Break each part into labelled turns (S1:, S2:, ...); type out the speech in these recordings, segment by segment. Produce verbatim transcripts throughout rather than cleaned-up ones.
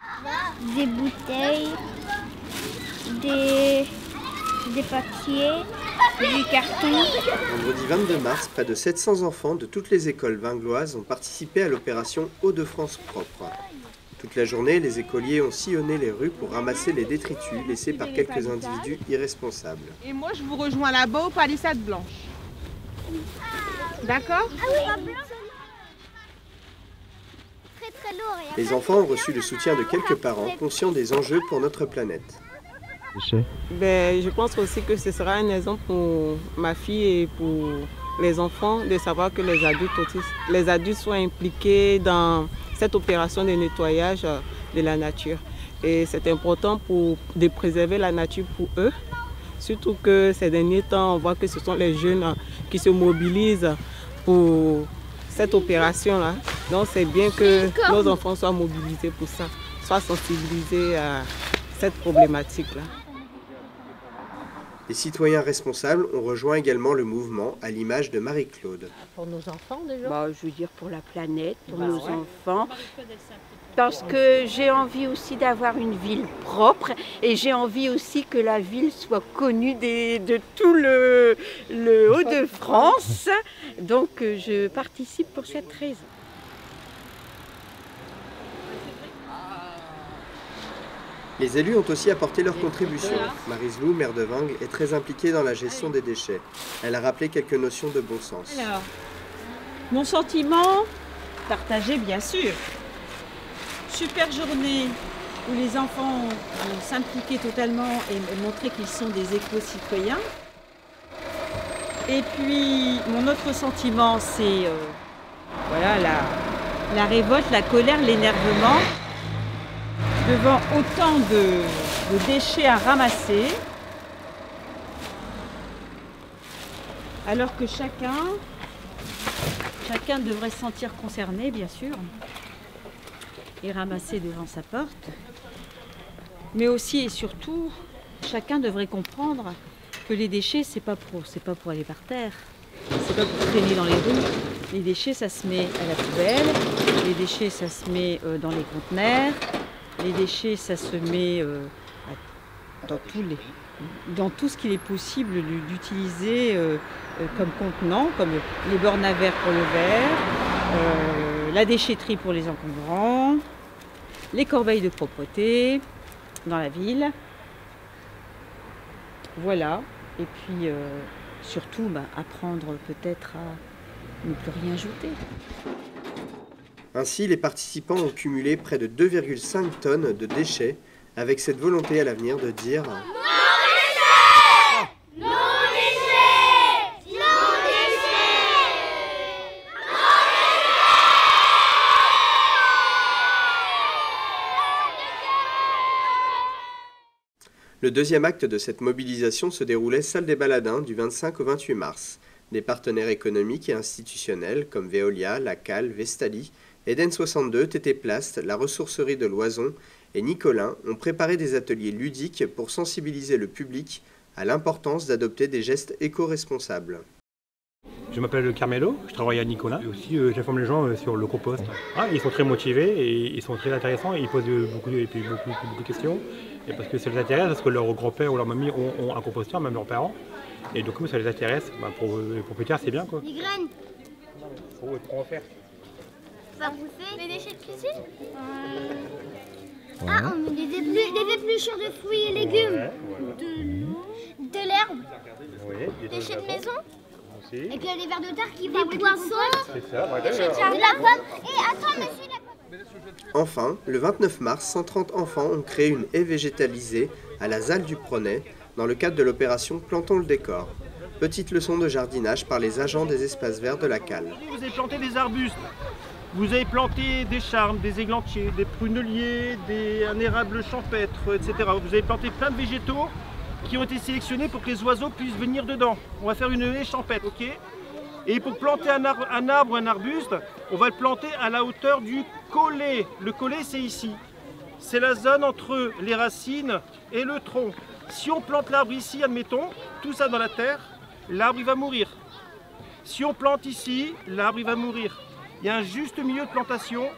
S1: Des bouteilles, des, des papiers, du carton.
S2: Vendredi vingt-deux mars, près de sept cents enfants de toutes les écoles vingloises ont participé à l'opération Hauts-de-France propre. Toute la journée, les écoliers ont sillonné les rues pour ramasser les détritus laissés par quelques individus irresponsables.
S3: Et moi, je vous rejoins là-bas au Palissade Blanche. D'accord?
S1: Ah oui. Très, très lourd.
S2: Les enfants ont reçu le soutien de quelques parents conscients des enjeux pour notre planète.
S3: Ben, je pense aussi que ce sera un exemple pour ma fille et pour les enfants de savoir que les adultes, aussi, les adultes soient impliqués dans cette opération de nettoyage de la nature. Et c'est important pour, de préserver la nature pour eux. Surtout que ces derniers temps, on voit que ce sont les jeunes qui se mobilisent pour cette opération-là. Donc c'est bien que nos enfants soient mobilisés pour ça, soient sensibilisés à cette problématique-là.
S2: Les citoyens responsables ont rejoint également le mouvement, à l'image de Marie-Claude.
S4: Pour nos enfants déjà
S5: bah, Je veux dire pour la planète, pour
S4: bah,
S5: nos
S4: ouais.
S5: enfants. Parce que j'ai envie aussi d'avoir une ville propre et j'ai envie aussi que la ville soit connue des, de tout le, le Hauts-de-France. Donc je participe pour cette raison.
S2: Les élus ont aussi apporté leur contribution. Marie-Zlou, maire de Vingles, est très impliquée dans la gestion des déchets. Elle a rappelé quelques notions de bon sens.
S6: Alors, mon sentiment, partagé bien sûr. Super journée où les enfants vont s'impliquer totalement et montrer qu'ils sont des éco-citoyens. Et puis, mon autre sentiment, c'est euh, voilà, la, la révolte, la colère, l'énervement devant autant de, de déchets à ramasser, alors que chacun, chacun devrait se sentir concerné, bien sûr, et ramasser devant sa porte. Mais aussi et surtout, chacun devrait comprendre que les déchets, c'est pas pour, c'est pas pour aller par terre, c'est pas pour traîner dans les rues. Les déchets, ça se met à la poubelle, les déchets, ça se met dans les conteneurs. Les déchets, ça se met euh, dans, tous les, dans tout ce qu'il est possible d'utiliser euh, comme contenant, comme les bornes à verre pour le verre, euh, la déchetterie pour les encombrants, les corbeilles de propreté dans la ville. Voilà. Et puis euh, surtout, bah, apprendre peut-être à ne plus rien jeter.
S2: Ainsi, les participants ont cumulé près de deux virgule cinq tonnes de déchets, avec cette volonté à l'avenir de dire « Non
S1: déchets ! Non déchets ! Non déchets !
S2: Le deuxième acte de cette mobilisation se déroulait salle des Baladins du vingt-cinq au vingt-huit mars. Des partenaires économiques et institutionnels comme Veolia, La Cale, Vestali, Eden soixante-deux, T T Plast, la ressourcerie de Loison et Nicolin ont préparé des ateliers ludiques pour sensibiliser le public à l'importance d'adopter des gestes éco-responsables.
S7: Je m'appelle Carmelo, je travaille à Nicolin et aussi euh, j'informe les gens euh, sur le compost. Ah, ils sont très motivés et ils sont très intéressants et ils posent euh, beaucoup, et puis beaucoup, beaucoup de questions. Et parce que ça les intéresse, parce que leur grand-père ou leur mamie ont, ont un composteur, même leurs parents. Et du coup ça les intéresse, bah, pour, pour plus tard c'est bien quoi.
S1: Les graines.
S7: Faut, faut en faire.
S1: Ça pousser les déchets de cuisine. Euh... Ouais. Ah, on met des, éplu des épluchures de fruits et légumes, ouais, voilà. de, de l'herbe, oui, des déchets de maison, aussi. Et puis il y a des vers de terre qui vont des poissons, c'est ça, ouais, déchets de jardin, de la pomme. Et attends, monsieur, la pomme.
S2: Enfin, le vingt-neuf mars, cent trente enfants ont créé une haie végétalisée à la Zalle du Pronay dans le cadre de l'opération Plantons le décor. Petite leçon de jardinage par les agents des espaces verts de la Cale.
S8: Vous avez planté des arbustes. Vous avez planté des charmes, des églantiers, des pruneliers, des, un érable champêtre, et cetera. Vous avez planté plein de végétaux qui ont été sélectionnés pour que les oiseaux puissent venir dedans. On va faire une haie champêtre, ok? Et pour planter un arbre, un arbre ou un arbuste, on va le planter à la hauteur du collet. Le collet, c'est ici. C'est la zone entre les racines et le tronc. Si on plante l'arbre ici, admettons, tout ça dans la terre, l'arbre il va mourir. Si on plante ici, l'arbre il va mourir. Il y a un juste milieu de plantation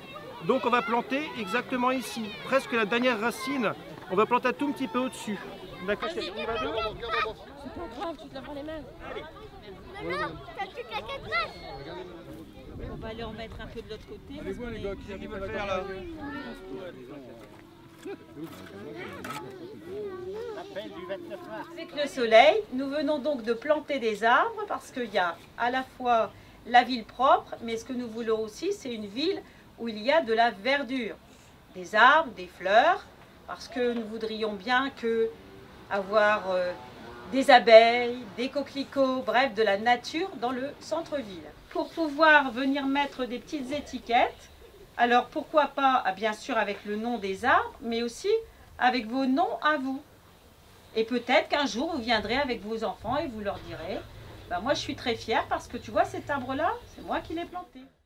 S8: Donc on va planter exactement ici, presque la dernière racine. On va planter un tout petit peu au-dessus. D'accord, chérie, on y va deux.
S1: C'est pas grave, tu te laveras les mains. Maman, t'as plus qu'à quatre pattes.
S6: On va aller en mettre un peu de l'autre côté.
S4: Allez, voir les gars, qui arrivent à le faire là?
S6: Avec le soleil, nous venons donc de planter des arbres parce qu'il y a à la fois la ville propre, mais ce que nous voulons aussi, c'est une ville où il y a de la verdure, des arbres, des fleurs, parce que nous voudrions bien que avoir euh, des abeilles, des coquelicots, bref, de la nature dans le centre-ville. Pour pouvoir venir mettre des petites étiquettes, alors pourquoi pas, ah, bien sûr avec le nom des arbres, mais aussi avec vos noms à vous. Et peut-être qu'un jour, vous viendrez avec vos enfants et vous leur direz, ben moi je suis très fière parce que tu vois cet arbre-là, c'est moi qui l'ai planté.